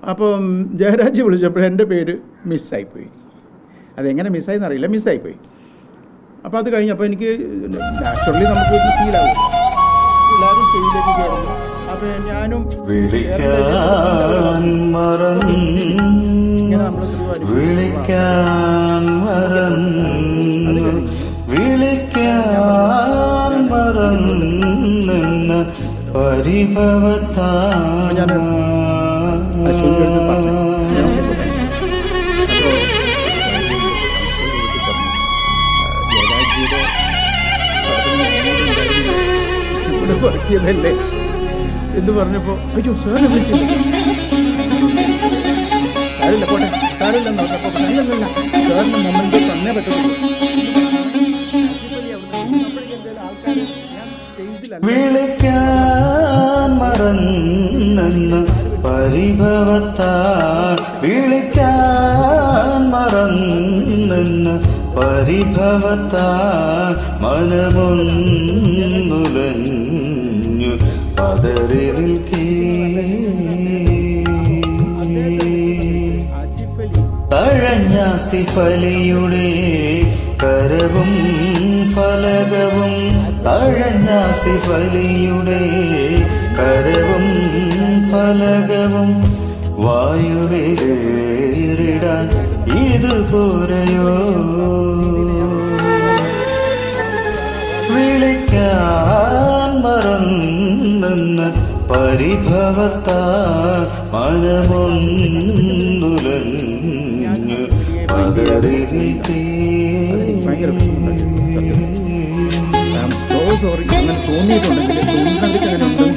അപ്പം ജയരാജ് വിളിച്ചപ്പോൾ എൻ്റെ പേര് മിസ്സായിപ്പോയി. അതെങ്ങനെ മിസ്സായെന്ന് അറിയില്ല, മിസ്സായിപ്പോയി. അപ്പോൾ അത് കഴിഞ്ഞപ്പോൾ എനിക്ക് നാച്ചുറലി നമുക്ക് ഫീലാവും, എല്ലാവരും സ്റ്റേജിലേക്ക് കയറുന്നു. അപ്പോൾ ഞാനും ല്ലേ എന്ന് പറഞ്ഞപ്പോൾ അയ്യോ സാറിനെ വിളിച്ചില്ല, സാരില്ല പോട്ടെ, സാരില്ലെന്ന് പറഞ്ഞപ്പോൾ അല്ലല്ല സാറിന് മൊമെന്റ് തന്നേ പറ്റുള്ളൂ. വിളിക്കാൻ മറന്നെന്ന് പരിഭവത്താൽ, വിളിക്കാൻ മറന്നെന്ന് പരിഭവത്താൽ മനമൊന്നുലഞ്ഞു പതറി നിൽക്കേ. തഴഞ്ഞ സിഫലിയുടെ കരവും ഫലകവും, തഴഞ്ഞ സിഫലിയുടെ കരവും ഫലകവും വായുവിലേറിടാൻ ഇതുപോരെയോ. വിളിക്കാൻ മറന്നെന്ന് പരിഭവത്താൽ മനമൊന്നുലഞ്ഞു പതറി നിൽക്കേ. സോറി അങ്ങനെ തോന്നിയിട്ടുണ്ടെങ്കിൽ